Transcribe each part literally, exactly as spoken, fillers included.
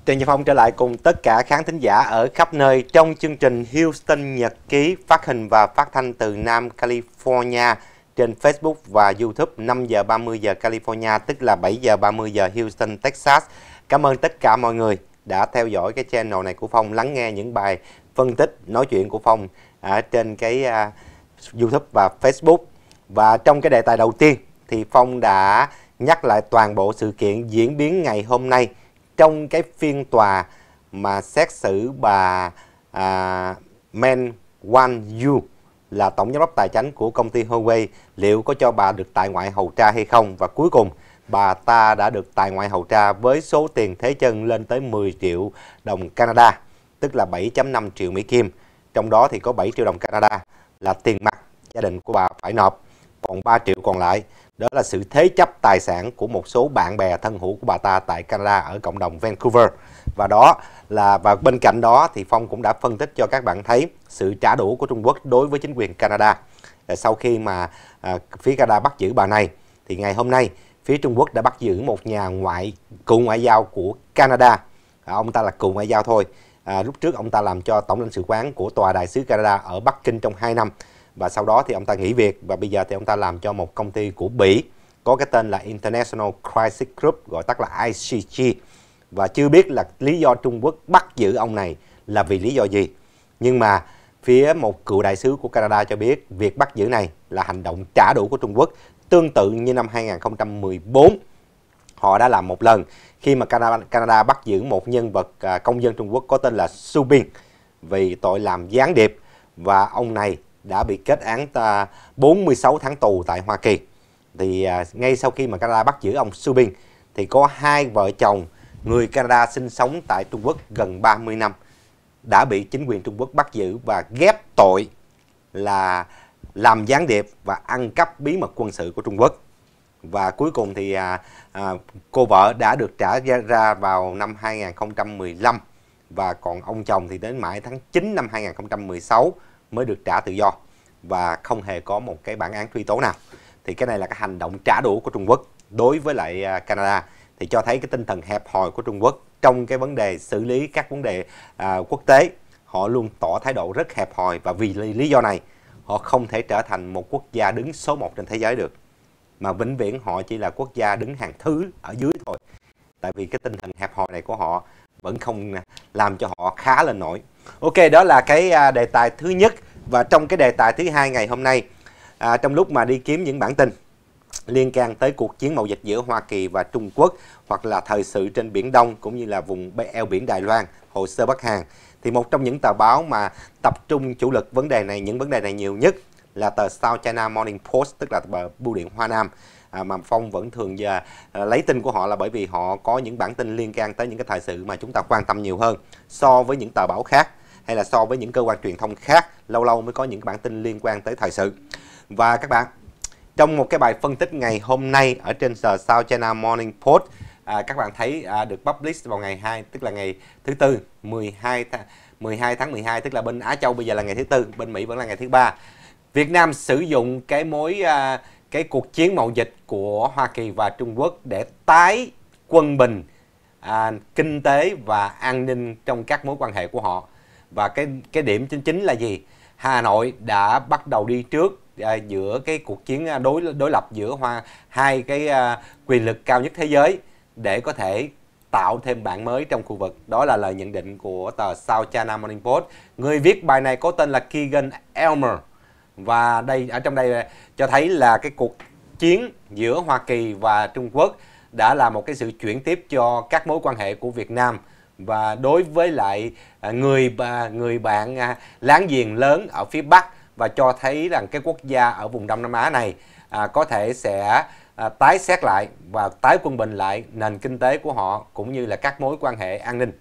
Trần Gia Phong trở lại cùng tất cả khán thính giả ở khắp nơi trong chương trình Houston Nhật Ký phát hình và phát thanh từ Nam California trên Facebook và YouTube năm giờ ba mươi giờ California, tức là bảy giờ ba mươi giờ Houston, Texas. Cảm ơn tất cả mọi người đã theo dõi cái channel này của Phong, lắng nghe những bài phân tích, nói chuyện của Phong ở trên cái uh, YouTube và Facebook. Và trong cái đề tài đầu tiên thì Phong đã nhắc lại toàn bộ sự kiện diễn biến ngày hôm nay trong cái phiên tòa mà xét xử bà à, Men Wan Yu là tổng giám đốc tài chính của công ty Huawei, liệu có cho bà được tại ngoại hầu tra hay không. Và cuối cùng bà ta đã được tại ngoại hầu tra với số tiền thế chân lên tới mười triệu đồng Canada, tức là bảy phẩy năm triệu Mỹ Kim. Trong đó thì có bảy triệu đồng Canada là tiền mặt gia đình của bà phải nộp, còn ba triệu còn lại đó là sự thế chấp tài sản của một số bạn bè thân hữu của bà ta tại Canada ở cộng đồng Vancouver. Và đó là và bên cạnh đó thì Phong cũng đã phân tích cho các bạn thấy sự trả đũa của Trung Quốc đối với chính quyền Canada. Sau khi mà à, phía Canada bắt giữ bà này thì ngày hôm nay phía Trung Quốc đã bắt giữ một nhà ngoại cựu ngoại giao của Canada. À, ông ta là cựu ngoại giao thôi. À, lúc trước ông ta làm cho tổng lãnh sự quán của tòa đại sứ Canada ở Bắc Kinh trong hai năm. Và sau đó thì ông ta nghỉ việc và bây giờ thì ông ta làm cho một công ty của Bỉ có cái tên là International Crisis Group, gọi tắt là I C G. Và chưa biết là lý do Trung Quốc bắt giữ ông này là vì lý do gì. Nhưng mà phía một cựu đại sứ của Canada cho biết việc bắt giữ này là hành động trả đũa của Trung Quốc, tương tự như năm hai nghìn không trăm mười bốn họ đã làm một lần khi mà Canada, Canada bắt giữ một nhân vật à, công dân Trung Quốc có tên là Su Bin vì tội làm gián điệp, và ông này đã bị kết án bốn mươi sáu tháng tù tại Hoa Kỳ. Thì à, ngay sau khi mà Canada bắt giữ ông Su Bin thì có hai vợ chồng người Canada sinh sống tại Trung Quốc gần ba mươi năm đã bị chính quyền Trung Quốc bắt giữ và ghép tội là làm gián điệp và ăn cắp bí mật quân sự của Trung Quốc. Và cuối cùng thì à, à, cô vợ đã được trả ra vào năm hai nghìn không trăm mười lăm, và còn ông chồng thì đến mãi tháng chín năm hai nghìn không trăm mười sáu mới được trả tự do và không hề có một cái bản án truy tố nào. Thì cái này là cái hành động trả đũa của Trung Quốc đối với lại Canada, thì cho thấy cái tinh thần hẹp hòi của Trung Quốc trong cái vấn đề xử lý các vấn đề à, quốc tế. Họ luôn tỏ thái độ rất hẹp hòi, và vì lý do này họ không thể trở thành một quốc gia đứng số một trên thế giới được, mà vĩnh viễn họ chỉ là quốc gia đứng hàng thứ ở dưới thôi. Tại vì cái tinh thần hẹp hòi này của họ vẫn không làm cho họ khá lên nổi. Ok, đó là cái đề tài thứ nhất. Và trong cái đề tài thứ hai ngày hôm nay, à, trong lúc mà đi kiếm những bản tin liên quan tới cuộc chiến mậu dịch giữa Hoa Kỳ và Trung Quốc, hoặc là thời sự trên Biển Đông cũng như là vùng eo biển Đài Loan, hồ sơ Bắc Hàn, thì một trong những tờ báo mà tập trung chủ lực vấn đề này, những vấn đề này nhiều nhất là tờ South China Morning Post, tức là tờ Bưu điện Hoa Nam. À, mà Phong vẫn thường giờ à, lấy tin của họ là bởi vì họ có những bản tin liên quan tới những cái thời sự mà chúng ta quan tâm nhiều hơn so với những tờ báo khác, hay là so với những cơ quan truyền thông khác, lâu lâu mới có những bản tin liên quan tới thời sự. Và các bạn, trong một cái bài phân tích ngày hôm nay ở trên tờ South China Morning Post, à, các bạn thấy à, được publish vào ngày hai, tức là ngày thứ tư, mười hai tháng mười hai, tức là bên Á Châu bây giờ là ngày thứ tư, bên Mỹ vẫn là ngày thứ ba. Việt Nam sử dụng cái mối à, cái cuộc chiến mậu dịch của Hoa Kỳ và Trung Quốc để tái quân bình à, kinh tế và an ninh trong các mối quan hệ của họ. Và cái cái điểm chính chính là gì? Hà Nội đã bắt đầu đi trước à, giữa cái cuộc chiến đối đối lập giữa hoa hai cái à, quyền lực cao nhất thế giới để có thể tạo thêm bạn mới trong khu vực. Đó là lời nhận định của tờ South China Morning Post. Người viết bài này có tên là Keegan Elmer. Và đây ở trong đây cho thấy là cái cuộc chiến giữa Hoa Kỳ và Trung Quốc đã là một cái sự chuyển tiếp cho các mối quan hệ của Việt Nam, và đối với lại người người bạn láng giềng lớn ở phía Bắc, và cho thấy rằng cái quốc gia ở vùng Đông Nam Á này à, có thể sẽ à, tái xét lại và tái quân bình lại nền kinh tế của họ cũng như là các mối quan hệ an ninh.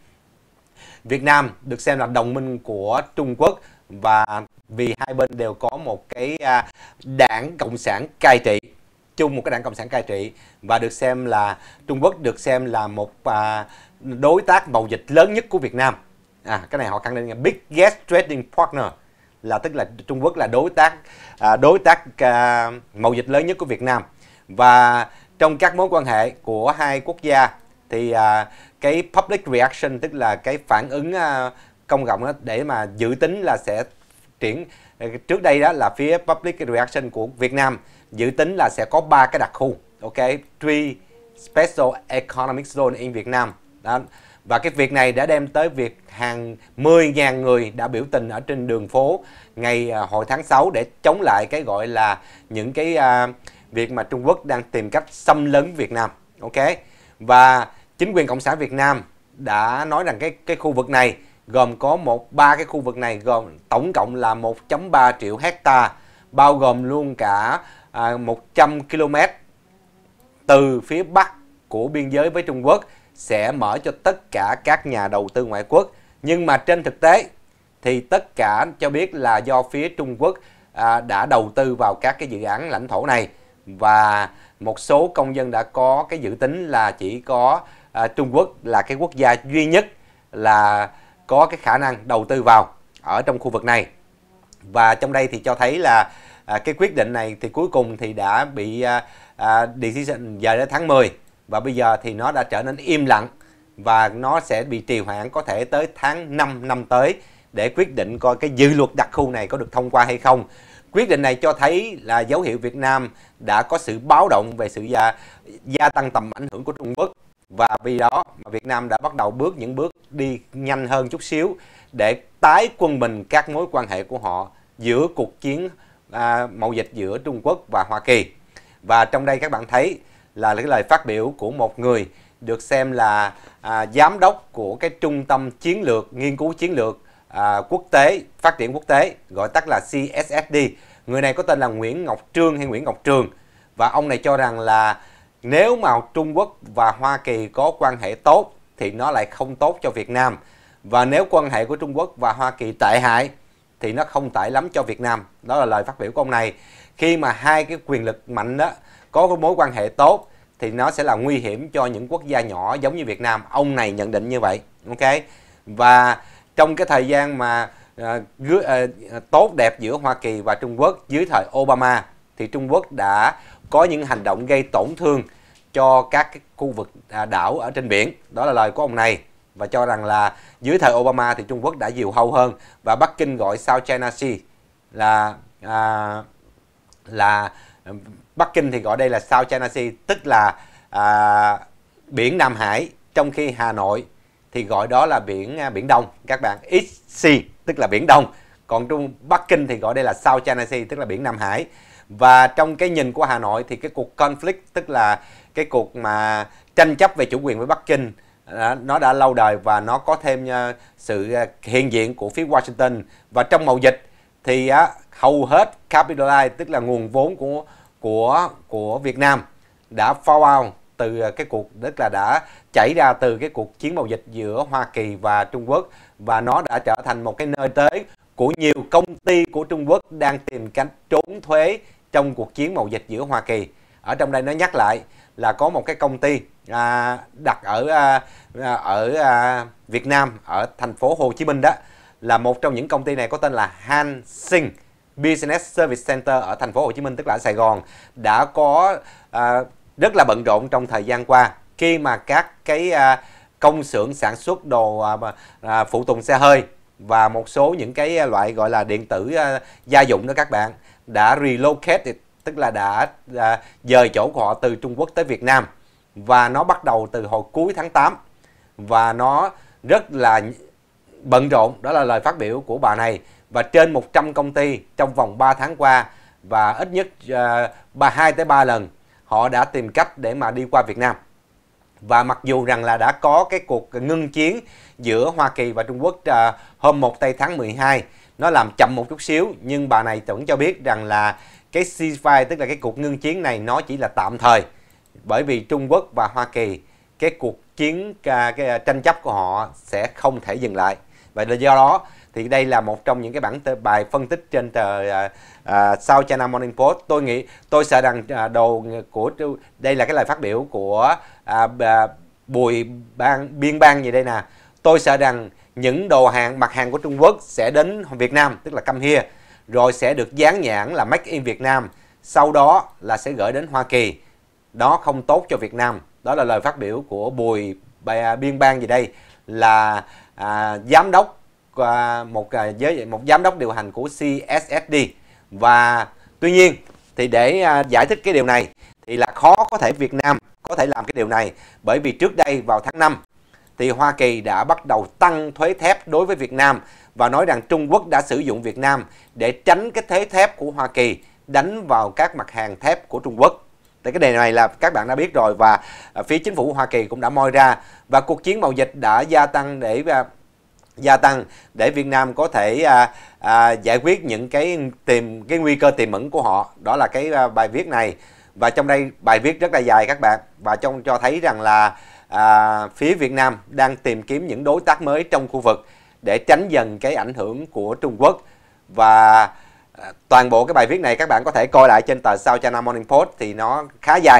Việt Nam được xem là đồng minh của Trung Quốc, và vì hai bên đều có một cái à, đảng Cộng sản cai trị chung, một cái đảng Cộng sản cai trị, và được xem là Trung Quốc được xem là một à, đối tác mậu dịch lớn nhất của Việt Nam. À, cái này họ khẳng định là biggest trading partner, là tức là Trung Quốc là đối tác à, đối tác à, mậu dịch lớn nhất của Việt Nam. Và trong các mối quan hệ của hai quốc gia thì à, cái public reaction tức là cái phản ứng à, công cộng đó, để mà dự tính là sẽ triển trước đây đó là phía public reaction của Việt Nam dự tính là sẽ có ba cái đặc khu, ok, three special economic zone in Việt Nam đó. Và cái việc này đã đem tới việc hàng mười nghìn người đã biểu tình ở trên đường phố ngày à, hồi tháng sáu để chống lại cái gọi là những cái à, việc mà Trung Quốc đang tìm cách xâm lấn Việt Nam, ok. Và chính quyền Cộng sản Việt Nam đã nói rằng cái cái khu vực này gồm có một ba cái khu vực này gồm tổng cộng là một phẩy ba triệu hecta, bao gồm luôn cả à, một trăm ki lô mét từ phía bắc của biên giới với Trung Quốc sẽ mở cho tất cả các nhà đầu tư ngoại quốc. Nhưng mà trên thực tế thì tất cả cho biết là do phía Trung Quốc à, đã đầu tư vào các cái dự án lãnh thổ này, và một số công dân đã có cái dự tính là chỉ có à, Trung Quốc là cái quốc gia duy nhất là có cái khả năng đầu tư vào ở trong khu vực này. Và trong đây thì cho thấy là à, cái quyết định này thì cuối cùng thì đã bị à, à, decision giờ đến tháng mười, và bây giờ thì nó đã trở nên im lặng và nó sẽ bị trì hoãn có thể tới tháng năm năm tới để quyết định coi cái dự luật đặc khu này có được thông qua hay không. Quyết định này cho thấy là dấu hiệu Việt Nam đã có sự báo động về sự gia, gia tăng tầm ảnh hưởng của Trung Quốc, và vì đó mà Việt Nam đã bắt đầu bước những bước đi nhanh hơn chút xíu để tái quân bình các mối quan hệ của họ giữa cuộc chiến à, mậu dịch giữa Trung Quốc và Hoa Kỳ. Và trong đây các bạn thấy là cái lời phát biểu của một người được xem là à, giám đốc của cái trung tâm chiến lược, nghiên cứu chiến lược à, quốc tế, phát triển quốc tế, gọi tắt là C S S D. Người này có tên là Nguyễn Ngọc Trương hay Nguyễn Ngọc Trường. Và ông này cho rằng là nếu mà Trung Quốc và Hoa Kỳ có quan hệ tốt thì nó lại không tốt cho Việt Nam. Và nếu quan hệ của Trung Quốc và Hoa Kỳ tệ hại thì nó không tệ lắm cho Việt Nam. Đó là lời phát biểu của ông này. Khi mà hai cái quyền lực mạnh đó có mối quan hệ tốt thì nó sẽ là nguy hiểm cho những quốc gia nhỏ giống như Việt Nam. Ông này nhận định như vậy, ok. Và trong cái thời gian mà à, à, tốt đẹp giữa Hoa Kỳ và Trung Quốc dưới thời Obama thì Trung Quốc đã có những hành động gây tổn thương cho các cái khu vực à, đảo ở trên biển. Đó là lời của ông này, và cho rằng là dưới thời Obama thì Trung Quốc đã diều hâu hơn, và Bắc Kinh gọi South China Sea là à, là Bắc Kinh thì gọi đây là South China Sea, tức là à, biển Nam Hải, trong khi Hà Nội thì gọi đó là biển biển Đông các bạn, East Sea tức là biển Đông, còn Trung Bắc Kinh thì gọi đây là South China Sea tức là biển Nam Hải. Và trong cái nhìn của Hà Nội thì cái cuộc conflict tức là cái cuộc mà tranh chấp về chủ quyền với Bắc Kinh nó đã lâu đời, và nó có thêm sự hiện diện của phía Washington. Và trong mậu dịch thì á, hầu hết capitalize tức là nguồn vốn của của của Việt Nam đã fall out từ cái cuộc tức là đã chảy ra từ cái cuộc chiến mậu dịch giữa Hoa Kỳ và Trung Quốc, và nó đã trở thành một cái nơi tới của nhiều công ty của Trung Quốc đang tìm cách trốn thuế trong cuộc chiến mậu dịch giữa Hoa Kỳ. Ở trong đây nó nhắc lại là có một cái công ty à, đặt ở à, ở à, Việt Nam, ở thành phố Hồ Chí Minh đó, là một trong những công ty này có tên là Hansing Business Service Center ở thành phố Hồ Chí Minh tức là ở Sài Gòn, đã có à, rất là bận rộn trong thời gian qua khi mà các cái à, công xưởng sản xuất đồ à, à, phụ tùng xe hơi và một số những cái loại gọi là điện tử à, gia dụng đó các bạn đã relocate, tức là đã à, dời chỗ của họ từ Trung Quốc tới Việt Nam, và nó bắt đầu từ hồi cuối tháng tám và nó rất là bận rộn. Đó là lời phát biểu của bà này. Và trên một trăm công ty trong vòng ba tháng qua, và ít nhất uh, hai tới ba lần họ đã tìm cách để mà đi qua Việt Nam. Và mặc dù rằng là đã có cái cuộc ngưng chiến giữa Hoa Kỳ và Trung Quốc uh, hôm một tây tháng mười hai, nó làm chậm một chút xíu, nhưng bà này vẫn cho biết rằng là cái ceasefire tức là cái cuộc ngưng chiến này nó chỉ là tạm thời, bởi vì Trung Quốc và Hoa Kỳ cái cuộc chiến cái, cái tranh chấp của họ sẽ không thể dừng lại. Vậy là do đó thì đây là một trong những cái bản bài phân tích trên tờ uh, uh, South China Morning Post. Tôi nghĩ tôi sợ rằng uh, đồ của đây là cái lời phát biểu của uh, uh, Bùi Ban Biên Bang gì đây nè. Tôi sợ rằng những đồ hàng mặt hàng của Trung Quốc sẽ đến Việt Nam tức là come here, rồi sẽ được dán nhãn là Make in Việt Nam, sau đó là sẽ gửi đến Hoa Kỳ. Đó không tốt cho Việt Nam. Đó là lời phát biểu của Bùi Biên Bang gì đây, là à, giám đốc à, một à, giới một giám đốc điều hành của xê ét ét đê. Và tuy nhiên thì để à, giải thích cái điều này thì là khó có thể Việt Nam có thể làm cái điều này, bởi vì trước đây vào tháng năm thì Hoa Kỳ đã bắt đầu tăng thuế thép đối với Việt Nam và nói rằng Trung Quốc đã sử dụng Việt Nam để tránh cái thuế thép của Hoa Kỳ đánh vào các mặt hàng thép của Trung Quốc. Thì cái đề này là các bạn đã biết rồi, và phía chính phủ Hoa Kỳ cũng đã moi ra, và cuộc chiến mậu dịch đã gia tăng để gia tăng để Việt Nam có thể à, à, giải quyết những cái tìm cái nguy cơ tiềm ẩn của họ. Đó là cái à, bài viết này, và trong đây bài viết rất là dài các bạn, và trong cho thấy rằng là à, phía Việt Nam đang tìm kiếm những đối tác mới trong khu vực để tránh dần cái ảnh hưởng của Trung Quốc. Và à, toàn bộ cái bài viết này các bạn có thể coi lại trên tờ South China Morning Post, thì nó khá dài,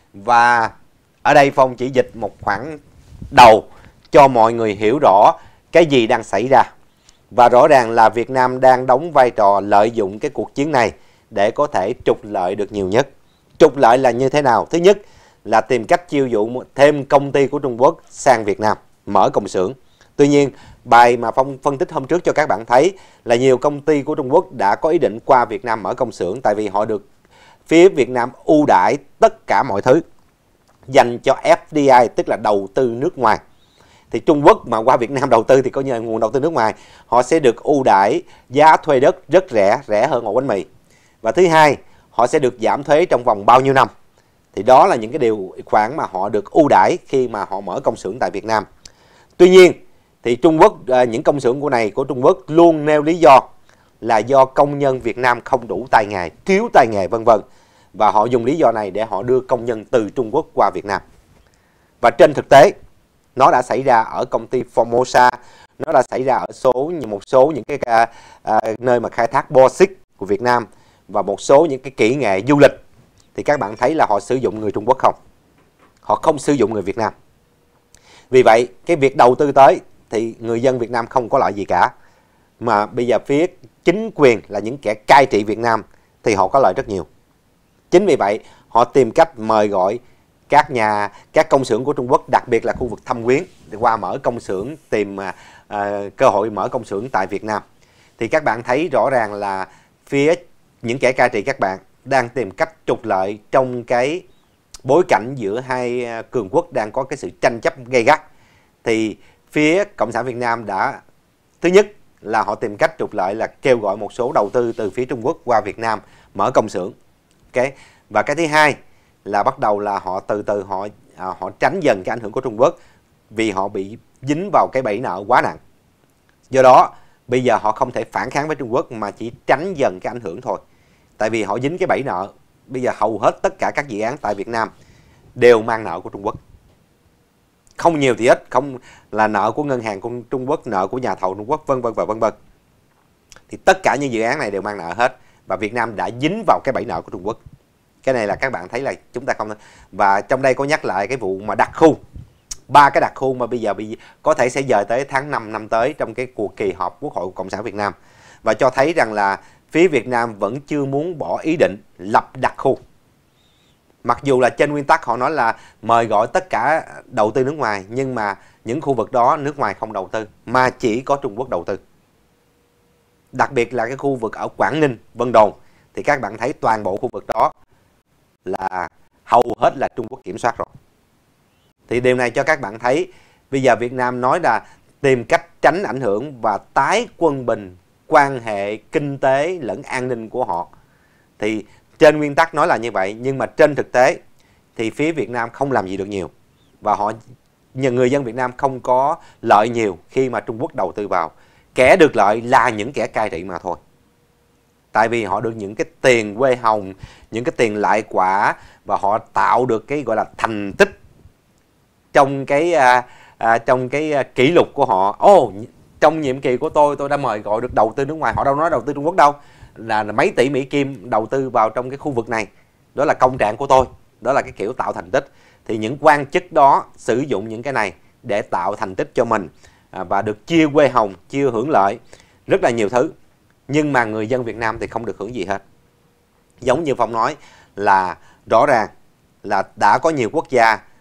và ở đây Phong chỉ dịch một khoảng đầu cho mọi người hiểu rõ cái gì đang xảy ra. Và rõ ràng là Việt Nam đang đóng vai trò lợi dụng cái cuộc chiến này để có thể trục lợi được nhiều nhất. Trục lợi là như thế nào? Thứ nhất là tìm cách chiêu dụ thêm công ty của Trung Quốc sang Việt Nam mở công xưởng. Tuy nhiên, bài mà Phong phân tích hôm trước cho các bạn thấy là nhiều công ty của Trung Quốc đã có ý định qua Việt Nam mở công xưởng, tại vì họ được phía Việt Nam ưu đãi tất cả mọi thứ dành cho ép đê i, tức là đầu tư nước ngoài. Thì Trung Quốc mà qua Việt Nam đầu tư thì coi như là nguồn đầu tư nước ngoài, họ sẽ được ưu đãi giá thuê đất rất rẻ, rẻ hơn ổ bánh mì. Và thứ hai, họ sẽ được giảm thuế trong vòng bao nhiêu năm. Thì đó là những cái điều khoản mà họ được ưu đãi khi mà họ mở công xưởng tại Việt Nam. Tuy nhiên thì Trung Quốc, những công xưởng của này của Trung Quốc luôn nêu lý do là do công nhân Việt Nam không đủ tay nghề, thiếu tay nghề vân vân. Và họ dùng lý do này để họ đưa công nhân từ Trung Quốc qua Việt Nam. Và trên thực tế, nó đã xảy ra ở công ty Formosa, nó đã xảy ra ở số một số những cái à, à, nơi mà khai thác bauxit của Việt Nam, và một số những cái kỹ nghệ du lịch. Thì các bạn thấy là họ sử dụng người Trung Quốc không? Họ không sử dụng người Việt Nam. Vì vậy, cái việc đầu tư tới thì người dân Việt Nam không có lợi gì cả. Mà bây giờ phía chính quyền là những kẻ cai trị Việt Nam thì họ có lợi rất nhiều. Chính vì vậy, họ tìm cách mời gọi các nhà, các công xưởng của Trung Quốc, đặc biệt là khu vực Thâm Quyến, để qua mở công xưởng, tìm uh, cơ hội mở công xưởng tại Việt Nam. Thì các bạn thấy rõ ràng là phía những kẻ cai trị các bạn đang tìm cách trục lợi trong cái bối cảnh giữa hai cường quốc đang có cái sự tranh chấp gay gắt. Thì phía Cộng sản Việt Nam đã, thứ nhất là họ tìm cách trục lợi là kêu gọi một số đầu tư từ phía Trung Quốc qua Việt Nam mở công xưởng. Okay. Và cái thứ hai là bắt đầu là họ từ từ họ à, họ tránh dần cái ảnh hưởng của Trung Quốc, vì họ bị dính vào cái bẫy nợ quá nặng. Do đó bây giờ họ không thể phản kháng với Trung Quốc mà chỉ tránh dần cái ảnh hưởng thôi. Tại vì họ dính cái bẫy nợ. Bây giờ hầu hết tất cả các dự án tại Việt Nam đều mang nợ của Trung Quốc. Không nhiều thì ít, không là nợ của ngân hàng của Trung Quốc, nợ của nhà thầu Trung Quốc, vân vân và vân vân. Thì tất cả những dự án này đều mang nợ hết, và Việt Nam đã dính vào cái bẫy nợ của Trung Quốc. Cái này là các bạn thấy là chúng ta không. Và trong đây có nhắc lại cái vụ mà đặc khu, ba cái đặc khu mà bây giờ bị có thể sẽ dời tới tháng năm năm tới trong cái cuộc kỳ họp Quốc hội Cộng sản Việt Nam, và cho thấy rằng là phía Việt Nam vẫn chưa muốn bỏ ý định lập đặc khu. Mặc dù là trên nguyên tắc họ nói là mời gọi tất cả đầu tư nước ngoài, nhưng mà những khu vực đó nước ngoài không đầu tư mà chỉ có Trung Quốc đầu tư. Đặc biệt là cái khu vực ở Quảng Ninh, Vân Đồn, thì các bạn thấy toàn bộ khu vực đó là hầu hết là Trung Quốc kiểm soát rồi. Thì điều này cho các bạn thấy bây giờ Việt Nam nói là tìm cách tránh ảnh hưởng và tái quân bình quan hệ kinh tế lẫn an ninh của họ. Thì trên nguyên tắc nói là như vậy, nhưng mà trên thực tế thì phía Việt Nam không làm gì được nhiều, và họ người dân Việt Nam không có lợi nhiều khi mà Trung Quốc đầu tư vào. Kẻ được lợi là những kẻ cai trị mà thôi. Tại vì họ được những cái tiền quê hồng, những cái tiền lại quả, và họ tạo được cái gọi là thành tích trong cái à, à, trong cái à, kỷ lục của họ. Ồ, oh, trong nhiệm kỳ của tôi tôi đã mời gọi được đầu tư nước ngoài. Họ đâu nói đầu tư Trung Quốc đâu, là, là mấy tỷ Mỹ Kim đầu tư vào trong cái khu vực này. Đó là công trạng của tôi. Đó là cái kiểu tạo thành tích. Thì những quan chức đó sử dụng những cái này để tạo thành tích cho mình, à, và được chia quê hồng, chia hưởng lợi rất là nhiều thứ. Nhưng mà người dân Việt Nam thì không được hưởng gì hết. Giống như Phong nói là rõ ràng là đã có nhiều quốc gia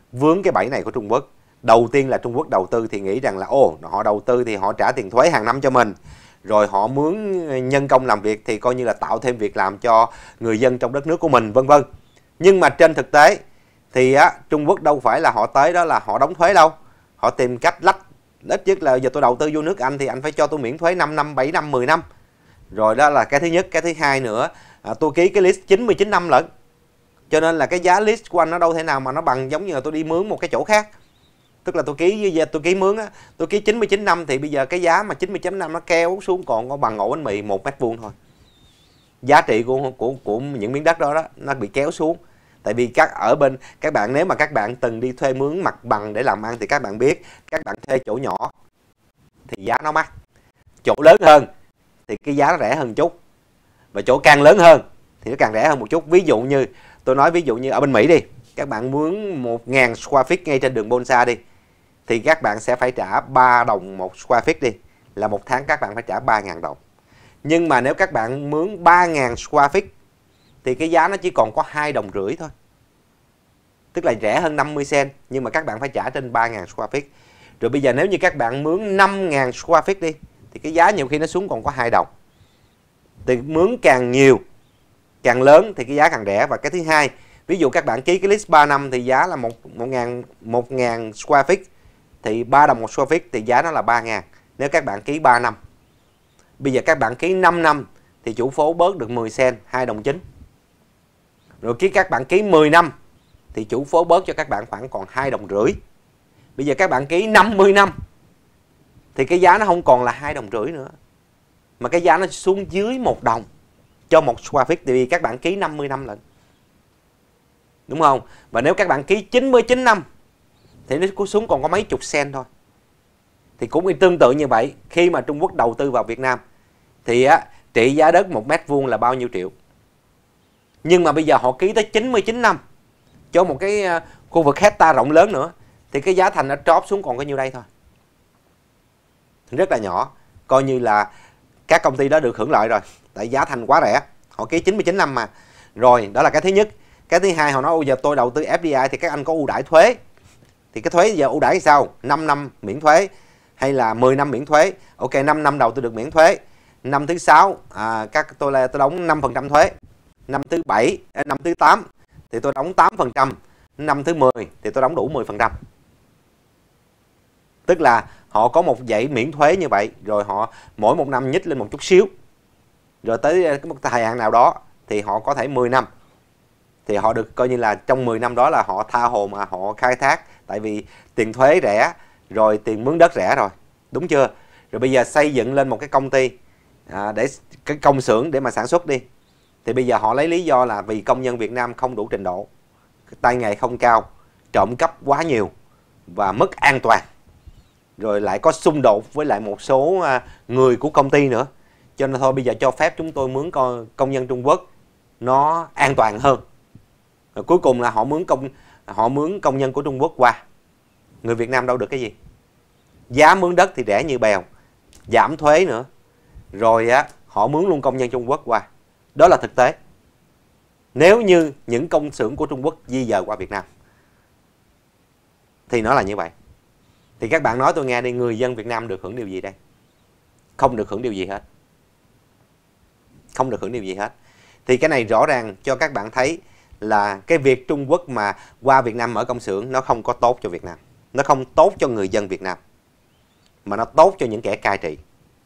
vướng cái bẫy này của Trung Quốc. Đầu tiên là Trung Quốc đầu tư thì nghĩ rằng là ồ, họ đầu tư thì họ trả tiền thuế hàng năm cho mình, rồi họ mướn nhân công làm việc thì coi như là tạo thêm việc làm cho người dân trong đất nước của mình, vân vân. Nhưng mà trên thực tế thì á, Trung Quốc đâu phải là họ tới đó là họ đóng thuế đâu. Họ tìm cách lách, ít nhất là giờ tôi đầu tư vô nước anh thì anh phải cho tôi miễn thuế năm năm, bảy năm, mười năm. Rồi đó là cái thứ nhất. Cái thứ hai nữa, à, tôi ký cái lease chín mươi chín năm lận. Cho nên là cái giá lease của anh nó đâu thể nào mà nó bằng giống như là tôi đi mướn một cái chỗ khác. Tức là tôi ký tôi ký mướn á, tôi ký chín mươi chín năm thì bây giờ cái giá mà chín mươi chín năm nó kéo xuống còn có bằng ổ bánh mì một mét vuông thôi. Giá trị của của của những miếng đất đó đó nó bị kéo xuống. Tại vì các ở bên các bạn, nếu mà các bạn từng đi thuê mướn mặt bằng để làm ăn thì các bạn biết, các bạn thuê chỗ nhỏ thì giá nó mắc, chỗ lớn hơn thì cái giá nó rẻ hơn chút, và chỗ càng lớn hơn thì nó càng rẻ hơn một chút. Ví dụ như tôi nói ví dụ như ở bên Mỹ đi, các bạn mướn một nghìn square feet ngay trên đường Bonsa đi, thì các bạn sẽ phải trả ba đồng một square feet đi, là một tháng các bạn phải trả ba nghìn đồng. Nhưng mà nếu các bạn mướn ba nghìn square feet thì cái giá nó chỉ còn có hai đồng rưỡi thôi. Tức là rẻ hơn năm mươi cent, nhưng mà các bạn phải trả trên ba nghìn square feet. Rồi bây giờ nếu như các bạn mướn năm nghìn square feet đi, thì cái giá nhiều khi nó xuống còn có hai đồng. Thì mướn càng nhiều, càng lớn thì cái giá càng rẻ. Và cái thứ hai, ví dụ các bạn ký cái lease ba năm thì giá là một nghìn square feet, thì ba đồng một square feet thì giá nó là ba nghìn nếu các bạn ký ba năm. Bây giờ các bạn ký năm năm thì chủ phố bớt được mười cent, hai đồng chín. Rồi ký các bạn ký mười năm thì chủ phố bớt cho các bạn khoảng còn hai đồng rưỡi. Bây giờ các bạn ký năm mươi năm thì cái giá nó không còn là hai đồng rưỡi nữa, mà cái giá nó xuống dưới một đồng cho một square feet, vì các bạn ký năm mươi năm lận. Đúng không? Và nếu các bạn ký chín mươi chín năm thì nó xuống còn có mấy chục cent thôi. Thì cũng tương tự như vậy, khi mà Trung Quốc đầu tư vào Việt Nam thì á, trị giá đất một mét vuông là bao nhiêu triệu. Nhưng mà bây giờ họ ký tới chín mươi chín năm cho một cái uh, khu vực hecta rộng lớn nữa, thì cái giá thành nó drop xuống còn có nhiêu đây thôi. Rất là nhỏ. Coi như là các công ty đó được hưởng lợi rồi, tại giá thành quá rẻ. Họ ký chín mươi chín năm mà. Rồi, đó là cái thứ nhất. Cái thứ hai, họ nói giờ tôi đầu tư ép đê i thì các anh có ưu đãi thuế. Thì cái thuế giờ ưu đãi sao? năm năm miễn thuế hay là mười năm miễn thuế? Ok, năm năm đầu tôi được miễn thuế. Năm thứ sáu à, các tôi là tôi đóng năm phần trăm thuế. Năm thứ bảy, năm thứ tám thì tôi đóng tám phần trăm. Năm thứ mười thì tôi đóng đủ mười phần trăm. Tức là họ có một dãy miễn thuế như vậy, rồi họ mỗi một năm nhích lên một chút xíu. Rồi tới một thời hạn nào đó thì họ có thể mười năm. Thì họ được coi như là trong mười năm đó là họ tha hồ mà họ khai thác. Tại vì tiền thuế rẻ, rồi tiền mướn đất rẻ rồi. Đúng chưa? Rồi bây giờ xây dựng lên một cái công ty, à, để cái công xưởng để mà sản xuất đi. Thì bây giờ họ lấy lý do là vì công nhân Việt Nam không đủ trình độ, tay nghề không cao, trộm cắp quá nhiều và mất an toàn. Rồi lại có xung đột với lại một số người của công ty nữa. Cho nên thôi bây giờ cho phép chúng tôi mướn công nhân Trung Quốc nó an toàn hơn. Rồi cuối cùng là họ mướn công họ mướn công nhân của Trung Quốc qua. Người Việt Nam đâu được cái gì. Giá mướn đất thì rẻ như bèo, giảm thuế nữa. Rồi á, họ mướn luôn công nhân Trung Quốc qua. Đó là thực tế. Nếu như những công xưởng của Trung Quốc di dời qua Việt Nam thì nó là như vậy. Thì các bạn nói tôi nghe đi, người dân Việt Nam được hưởng điều gì đây? Không được hưởng điều gì hết. Không được hưởng điều gì hết. Thì cái này rõ ràng cho các bạn thấy là cái việc Trung Quốc mà qua Việt Nam mở công xưởng nó không có tốt cho Việt Nam. Nó không tốt cho người dân Việt Nam, mà nó tốt cho những kẻ cai trị.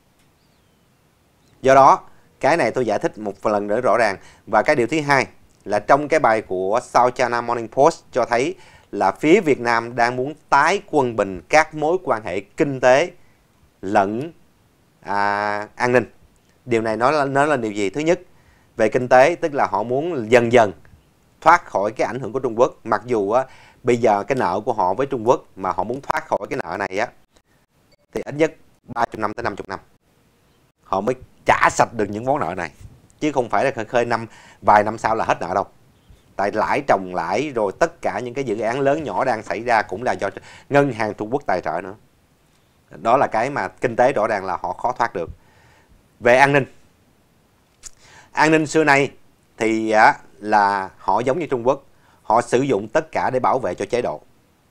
Do đó, cái này tôi giải thích một lần nữa rõ ràng. Và cái điều thứ hai là trong cái bài của South China Morning Post cho thấy là phía Việt Nam đang muốn tái quân bình các mối quan hệ kinh tế lẫn à, an ninh. Điều này nói là, nói là điều gì? Thứ nhất, về kinh tế, tức là họ muốn dần dần thoát khỏi cái ảnh hưởng của Trung Quốc. Mặc dù á, bây giờ cái nợ của họ với Trung Quốc mà họ muốn thoát khỏi cái nợ này á, thì ít nhất ba mươi năm tới năm mươi năm họ mới trả sạch được những món nợ này. Chứ không phải là khơi khơi năm vài năm sau là hết nợ đâu. Tại lãi trồng lãi, rồi tất cả những cái dự án lớn nhỏ đang xảy ra cũng là do ngân hàng Trung Quốc tài trợ nữa. Đó là cái mà kinh tế rõ ràng là họ khó thoát được. Về an ninh, an ninh xưa nay thì á, là họ giống như Trung Quốc, họ sử dụng tất cả để bảo vệ cho chế độ.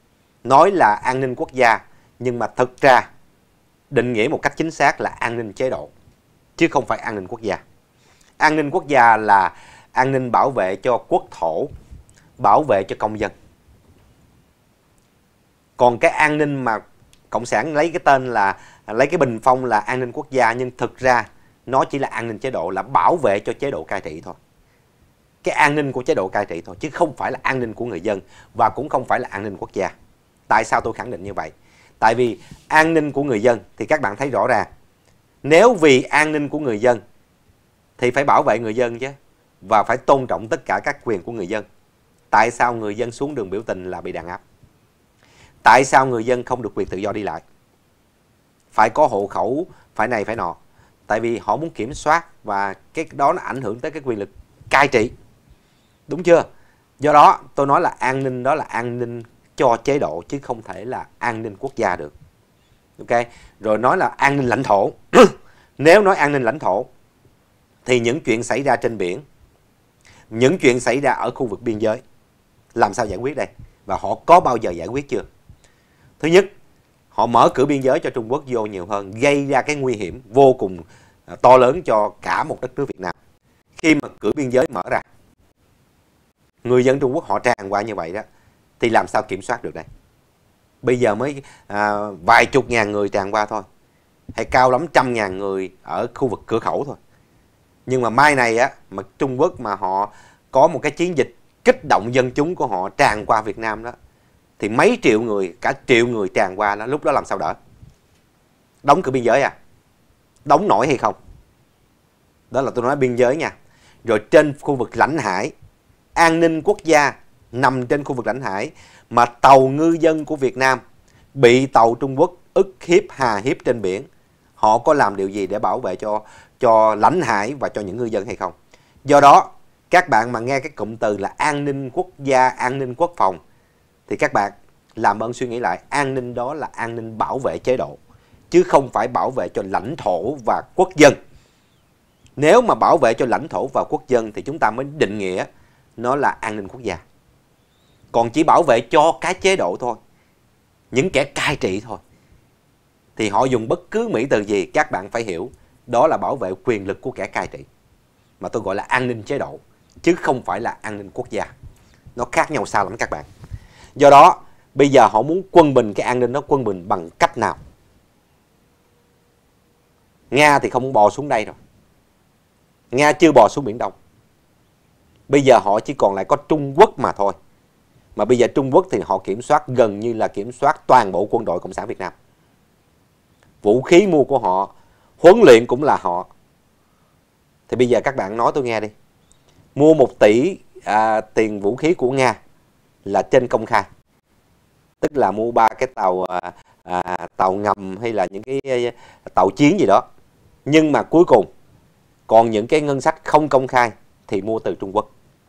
nói là an ninh quốc gia, nhưng mà thực ra định nghĩa một cách chính xác là an ninh chế độ, chứ không phải an ninh quốc gia. An ninh quốc gia là an ninh bảo vệ cho quốc thổ, bảo vệ cho công dân. Còn cái an ninh mà Cộng sản lấy cái tên là, lấy cái bình phong là an ninh quốc gia, nhưng thực ra nó chỉ là an ninh chế độ, là bảo vệ cho chế độ cai trị thôi. Cái an ninh của chế độ cai trị thôi, chứ không phải là an ninh của người dân, và cũng không phải là an ninh quốc gia. Tại sao tôi khẳng định như vậy? Tại vì an ninh của người dân thì các bạn thấy rõ ràng, nếu vì an ninh của người dân thì phải bảo vệ người dân chứ, và phải tôn trọng tất cả các quyền của người dân. Tại sao người dân xuống đường biểu tình là bị đàn áp? Tại sao người dân không được quyền tự do đi lại? Phải có hộ khẩu, phải này phải nọ. Tại vì họ muốn kiểm soát, và cái đó nó ảnh hưởng tới cái quyền lực cai trị. Đúng chưa? Do đó tôi nói là an ninh đó là an ninh cho chế độ, chứ không thể là an ninh quốc gia được. Ok? Rồi nói là an ninh lãnh thổ. Nếu nói an ninh lãnh thổ thì những chuyện xảy ra trên biển, những chuyện xảy ra ở khu vực biên giới, làm sao giải quyết đây? Và họ có bao giờ giải quyết chưa? Thứ nhất, họ mở cửa biên giới cho Trung Quốc vô nhiều hơn, gây ra cái nguy hiểm vô cùng to lớn cho cả một đất nước Việt Nam. Khi mà cửa biên giới mở ra, người dân Trung Quốc họ tràn qua như vậy đó, thì làm sao kiểm soát được đây? Bây giờ mới à, vài chục ngàn người tràn qua thôi, hay cao lắm trăm ngàn người ở khu vực cửa khẩu thôi. Nhưng mà mai này á, mà Trung Quốc mà họ có một cái chiến dịch kích động dân chúng của họ tràn qua Việt Nam đó, thì mấy triệu người, cả triệu người tràn qua đó, lúc đó làm sao đỡ? Đóng cửa biên giới à? Đóng nổi hay không? Đó là tôi nói biên giới nha. Rồi trên khu vực lãnh hải, an ninh quốc gia nằm trên khu vực lãnh hải, mà tàu ngư dân của Việt Nam bị tàu Trung Quốc ức hiếp, hà hiếp trên biển, họ có làm điều gì để bảo vệ cho cho lãnh hải và cho những ngư dân hay không? Do đó, các bạn mà nghe cái cụm từ là an ninh quốc gia, an ninh quốc phòng, thì các bạn làm ơn suy nghĩ lại, an ninh đó là an ninh bảo vệ chế độ, chứ không phải bảo vệ cho lãnh thổ và quốc dân. Nếu mà bảo vệ cho lãnh thổ và quốc dân thì chúng ta mới định nghĩa nó là an ninh quốc gia. Còn chỉ bảo vệ cho cái chế độ thôi, những kẻ cai trị thôi, thì họ dùng bất cứ mỹ từ gì các bạn phải hiểu đó là bảo vệ quyền lực của kẻ cai trị, mà tôi gọi là an ninh chế độ, chứ không phải là an ninh quốc gia. Nó khác nhau xa lắm các bạn. Do đó bây giờ họ muốn quân bình cái an ninh đó, quân bình bằng cách nào? Nga thì không bò xuống đây rồi, Nga chưa bò xuống Biển Đông. Bây giờ họ chỉ còn lại có Trung Quốc mà thôi. Mà bây giờ Trung Quốc thì họ kiểm soát gần như là kiểm soát toàn bộ quân đội Cộng sản Việt Nam. Vũ khí mua của họ, huấn luyện cũng là họ. Thì bây giờ các bạn nói tôi nghe đi. Mua một tỷ à, tiền vũ khí của Nga là trên công khai. Tức là mua ba cái tàu à, à, tàu ngầm hay là những cái à, tàu chiến gì đó. Nhưng mà cuối cùng còn những cái ngân sách không công khai thì mua từ Trung Quốc.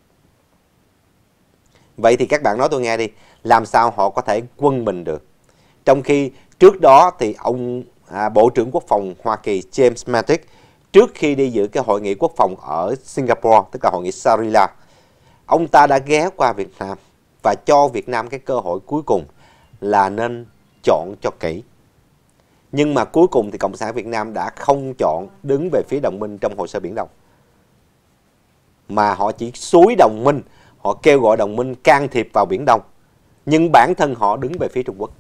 Vậy thì các bạn nói tôi nghe đi, làm sao họ có thể quân bình được? Trong khi trước đó thì ông à, Bộ trưởng Quốc phòng Hoa Kỳ James Mattis, trước khi đi dự cái hội nghị quốc phòng ở Singapore, tức là hội nghị Shangri-La, ông ta đã ghé qua Việt Nam và cho Việt Nam cái cơ hội cuối cùng là nên chọn cho kỹ. Nhưng mà cuối cùng thì Cộng sản Việt Nam đã không chọn đứng về phía đồng minh trong hồ sơ Biển Đông, mà họ chỉ xúi đồng minh, họ kêu gọi đồng minh can thiệp vào Biển Đông, nhưng bản thân họ đứng về phía Trung Quốc.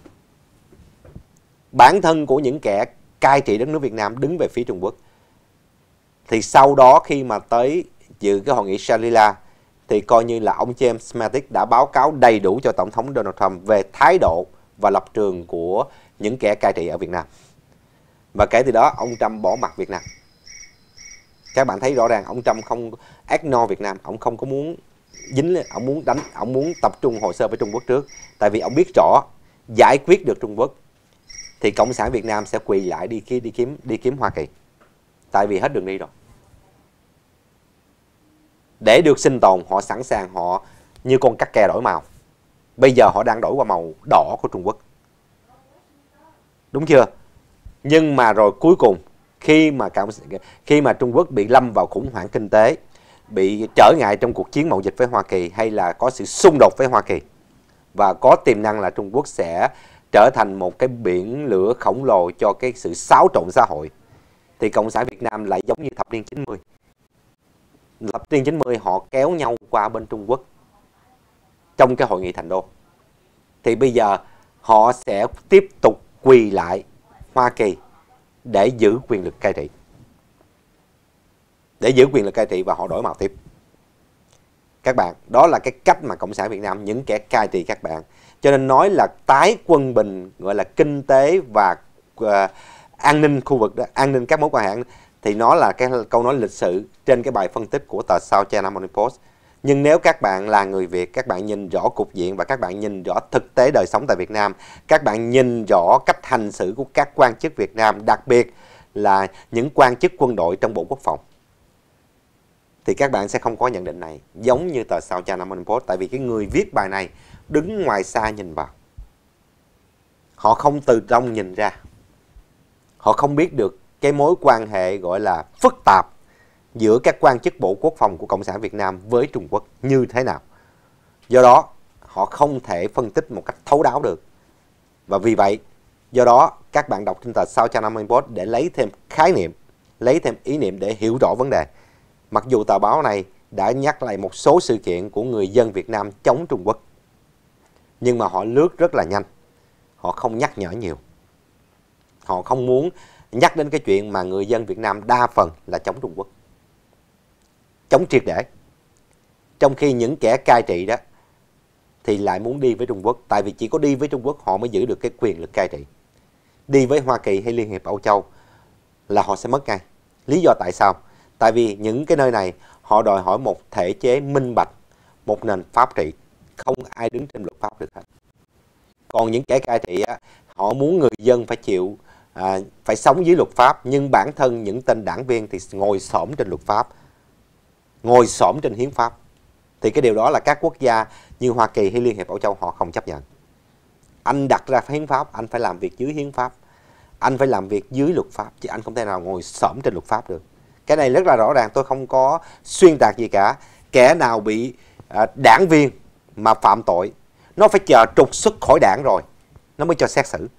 Bản thân của những kẻ cai trị đất nước Việt Nam đứng về phía Trung Quốc. Thì sau đó khi mà tới dự cái hội nghị Shangri-La thì coi như là ông James Mattis đã báo cáo đầy đủ cho Tổng thống Donald Trump về thái độ và lập trường của những kẻ cai trị ở Việt Nam. Và kể từ đó ông Trump bỏ mặt Việt Nam. Các bạn thấy rõ ràng ông Trump không ignore Việt Nam, ông không có muốn dính lên, ông muốn đánh, ông muốn tập trung hồ sơ với Trung Quốc trước. Tại vì ông biết rõ giải quyết được Trung Quốc thì Cộng sản Việt Nam sẽ quỳ lại đi, đi kiếm đi kiếm Hoa Kỳ. Tại vì hết đường đi rồi. Để được sinh tồn họ sẵn sàng, họ như con cắt kè đổi màu. Bây giờ họ đang đổi qua màu đỏ của Trung Quốc. Đúng chưa? Nhưng mà rồi cuối cùng khi mà khi mà Trung Quốc bị lâm vào khủng hoảng kinh tế, bị trở ngại trong cuộc chiến mậu dịch với Hoa Kỳ, hay là có sự xung đột với Hoa Kỳ, và có tiềm năng là Trung Quốc sẽ trở thành một cái biển lửa khổng lồ cho cái sự xáo trộn xã hội, thì Cộng sản Việt Nam lại giống như thập niên chín mươi. Thập niên chín mươi họ kéo nhau qua bên Trung Quốc trong cái hội nghị Thành Đô. Thì bây giờ họ sẽ tiếp tục quỳ lại Hoa Kỳ để giữ quyền lực cai trị. Để giữ quyền lực cai trị và họ đổi màu tiếp. Các bạn, đó là cái cách mà Cộng sản Việt Nam, những kẻ cai trị các bạn. Cho nên nói là tái quân bình, gọi là kinh tế và uh, an ninh khu vực đó, an ninh các mối quan hệ, thì nó là cái câu nói lịch sử trên cái bài phân tích của tờ South China Morning Post. Nhưng nếu các bạn là người Việt, các bạn nhìn rõ cục diện và các bạn nhìn rõ thực tế đời sống tại Việt Nam, các bạn nhìn rõ cách hành xử của các quan chức Việt Nam, đặc biệt là những quan chức quân đội trong Bộ Quốc phòng, thì các bạn sẽ không có nhận định này giống như tờ South China Morning Post. Tại vì cái người viết bài này đứng ngoài xa nhìn vào, họ không từ trong nhìn ra, họ không biết được cái mối quan hệ gọi là phức tạp giữa các quan chức Bộ Quốc phòng của Cộng sản Việt Nam với Trung Quốc như thế nào. Do đó họ không thể phân tích một cách thấu đáo được. Và vì vậy, do đó các bạn đọc trên tờ South China Morning Post để lấy thêm khái niệm, lấy thêm ý niệm để hiểu rõ vấn đề. Mặc dù tờ báo này đã nhắc lại một số sự kiện của người dân Việt Nam chống Trung Quốc, nhưng mà họ lướt rất là nhanh. Họ không nhắc nhở nhiều. Họ không muốn nhắc đến cái chuyện mà người dân Việt Nam đa phần là chống Trung Quốc, chống triệt để. Trong khi những kẻ cai trị đó thì lại muốn đi với Trung Quốc. Tại vì chỉ có đi với Trung Quốc họ mới giữ được cái quyền lực cai trị. Đi với Hoa Kỳ hay Liên hiệp Âu Châu là họ sẽ mất ngay. Lý do tại sao? Tại vì những cái nơi này họ đòi hỏi một thể chế minh bạch, một nền pháp trị. Không ai đứng trên luật pháp được hết. Còn những kẻ cai trị á, họ muốn người dân phải chịu, à, phải sống dưới luật pháp. Nhưng bản thân những tên đảng viên thì ngồi xổm trên luật pháp, ngồi xổm trên hiến pháp. Thì cái điều đó là các quốc gia như Hoa Kỳ hay Liên hiệp Âu Châu họ không chấp nhận. Anh đặt ra hiến pháp, anh phải làm việc dưới hiến pháp, anh phải làm việc dưới luật pháp, chứ anh không thể nào ngồi xổm trên luật pháp được. Cái này rất là rõ ràng, tôi không có xuyên tạc gì cả. Kẻ nào bị à, đảng viên mà phạm tội, nó phải chờ trục xuất khỏi đảng rồi nó mới cho xét xử.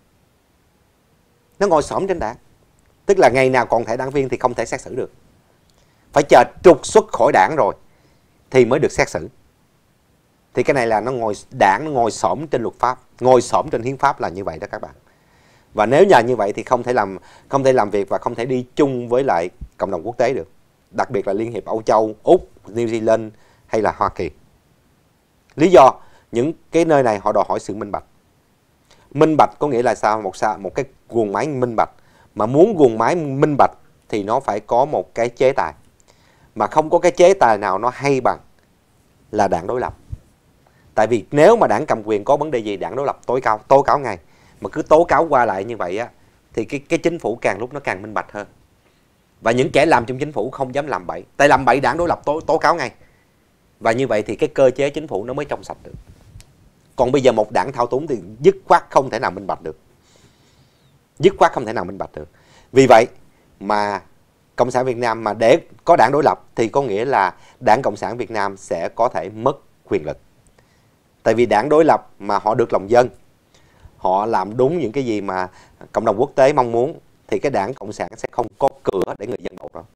Nó ngồi xổm trên đảng, tức là ngày nào còn thể đảng viên thì không thể xét xử được. Phải chờ trục xuất khỏi đảng rồi thì mới được xét xử. Thì cái này là nó ngồi đảng, nó ngồi xổm trên luật pháp, ngồi xổm trên hiến pháp là như vậy đó các bạn. Và nếu nhờ như vậy thì không thể làm không thể làm việc và không thể đi chung với lại cộng đồng quốc tế được. Đặc biệt là Liên hiệp Âu Châu, Úc, New Zealand hay là Hoa Kỳ. Lý do những cái nơi này họ đòi hỏi sự minh bạch. Minh bạch có nghĩa là sao? Một sao một cái guồng máy minh bạch. Mà muốn guồng máy minh bạch thì nó phải có một cái chế tài. Mà không có cái chế tài nào nó hay bằng là đảng đối lập. Tại vì nếu mà đảng cầm quyền có vấn đề gì, đảng đối lập tố cáo, tố cáo ngay. Mà cứ tố cáo qua lại như vậy á, thì cái, cái chính phủ càng lúc nó càng minh bạch hơn. Và những kẻ làm trong chính phủ không dám làm bậy. Tại làm bậy đảng đối lập tố, tố cáo ngay. Và như vậy thì cái cơ chế chính phủ nó mới trong sạch được. Còn bây giờ một đảng thao túng thì dứt khoát không thể nào minh bạch được. Dứt khoát không thể nào minh bạch được. Vì vậy mà Cộng sản Việt Nam mà để có đảng đối lập thì có nghĩa là Đảng Cộng sản Việt Nam sẽ có thể mất quyền lực. Tại vì đảng đối lập mà họ được lòng dân, họ làm đúng những cái gì mà cộng đồng quốc tế mong muốn, thì cái đảng Cộng sản sẽ không có cửa để người dân bầu đâu.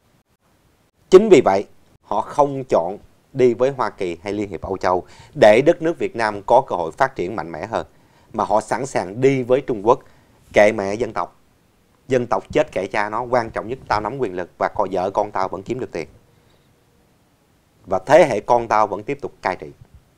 Chính vì vậy họ không chọn đi với Hoa Kỳ hay Liên hiệp Âu Châu để đất nước Việt Nam có cơ hội phát triển mạnh mẽ hơn, mà họ sẵn sàng đi với Trung Quốc. Kệ mẹ dân tộc, dân tộc chết kệ cha nó, quan trọng nhất tao nắm quyền lực và con vợ con tao vẫn kiếm được tiền, và thế hệ con tao vẫn tiếp tục cai trị.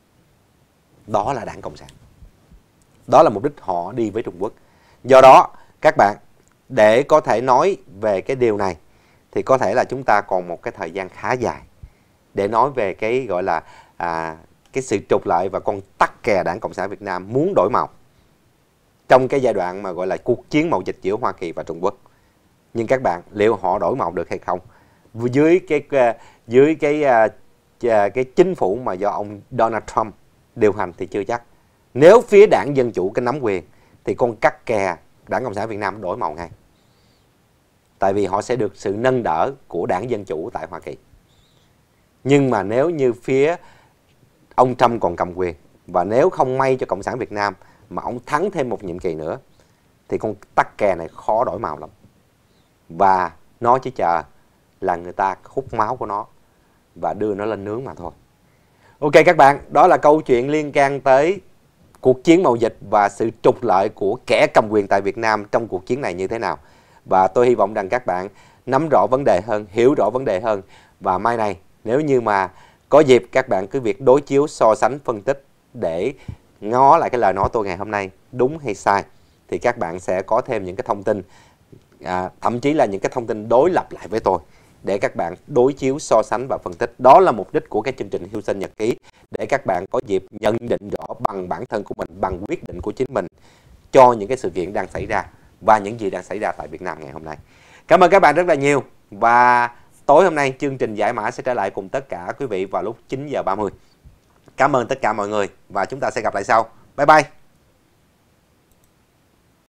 Đó là đảng Cộng sản. Đó là mục đích họ đi với Trung Quốc. Do đó các bạn, để có thể nói về cái điều này thì có thể là chúng ta còn một cái thời gian khá dài để nói về cái gọi là à, cái sự trục lợi và con tắc kè Đảng Cộng sản Việt Nam muốn đổi màu trong cái giai đoạn mà gọi là cuộc chiến mậu dịch giữa Hoa Kỳ và Trung Quốc. Nhưng các bạn, liệu họ đổi màu được hay không? Dưới cái dưới cái cái, cái chính phủ mà do ông Donald Trump điều hành thì chưa chắc. Nếu phía đảng Dân Chủ cái nắm quyền thì con cắt kè Đảng Cộng sản Việt Nam đổi màu ngay. Tại vì họ sẽ được sự nâng đỡ của đảng Dân Chủ tại Hoa Kỳ. Nhưng mà nếu như phía ông Trump còn cầm quyền Và nếu không may cho Cộng sản Việt Nam mà ông thắng thêm một nhiệm kỳ nữa thì con tắc kè này khó đổi màu lắm. Và nó chỉ chờ là người ta hút máu của nó và đưa nó lên nướng mà thôi. Ok các bạn, đó là câu chuyện liên can tới cuộc chiến mậu dịch và sự trục lợi của kẻ cầm quyền tại Việt Nam trong cuộc chiến này như thế nào. Và tôi hy vọng rằng các bạn nắm rõ vấn đề hơn, hiểu rõ vấn đề hơn. Và mai này nếu như mà có dịp các bạn cứ việc đối chiếu, so sánh, phân tích để ngó lại cái lời nói tôi ngày hôm nay đúng hay sai, thì các bạn sẽ có thêm những cái thông tin, à, thậm chí là những cái thông tin đối lập lại với tôi, để các bạn đối chiếu, so sánh và phân tích. Đó là mục đích của cái chương trình Hussein Nhật Ký, để các bạn có dịp nhận định rõ bằng bản thân của mình, bằng quyết định của chính mình cho những cái sự kiện đang xảy ra và những gì đang xảy ra tại Việt Nam ngày hôm nay. Cảm ơn các bạn rất là nhiều. Và tối hôm nay chương trình giải mã sẽ trở lại cùng tất cả quý vị vào lúc chín giờ ba mươi. Cảm ơn tất cả mọi người và chúng ta sẽ gặp lại sau. Bye bye.